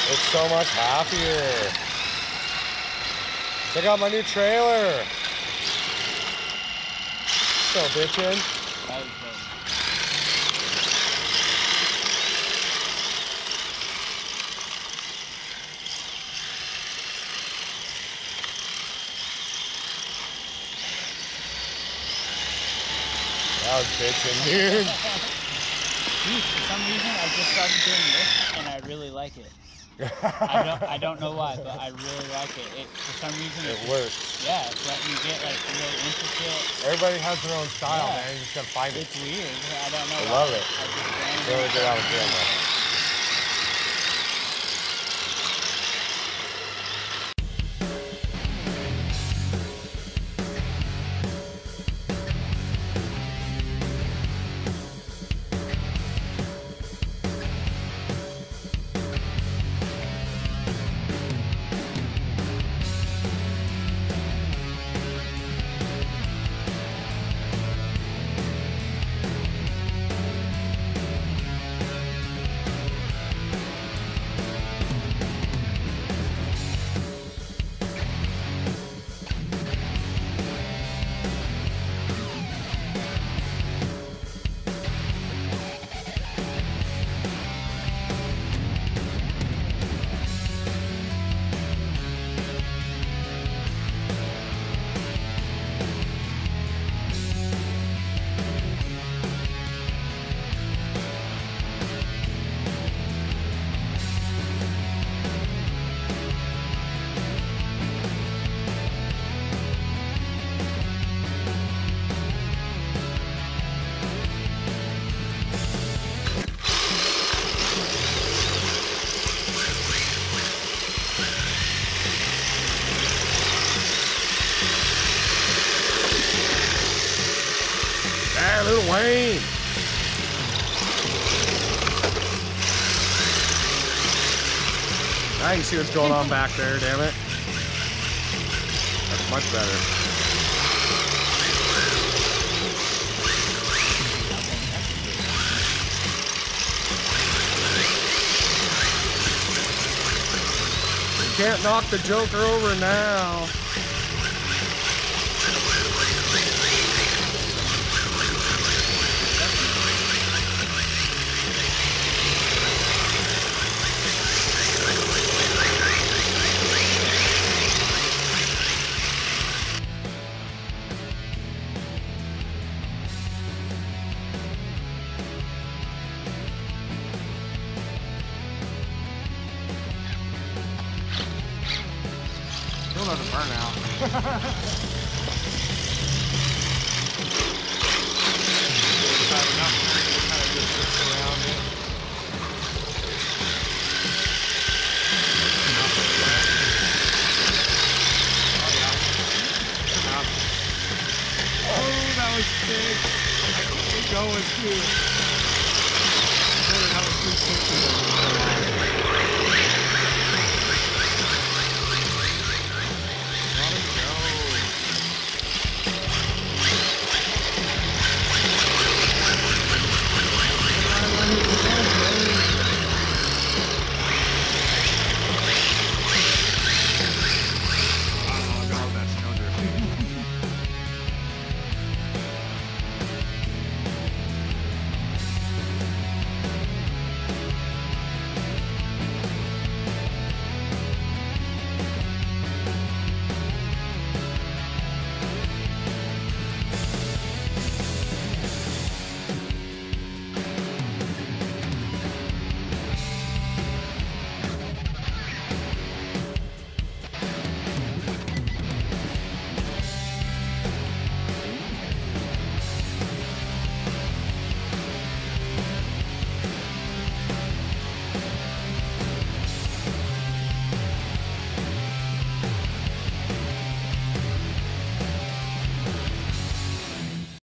It's so much happier. Check out my new trailer. So bitchin'. That was dope. That was bitchin', dude. Dude, for some reason I just started doing this and I really like it. I don't know why, but I really like it. For some reason It works. Yeah, it's letting you get like real intricate. Everybody has their own style, Yeah. man. You just gotta find it. It's weird. I don't know. I love it. I just randomly Really good out of camera. Hey, Lil Wayne. Now you can see what's going on back there, damn it. That's much better. You can't knock the Joker over now. Still doesn't burn out. Oh, that was sick. I keep going too.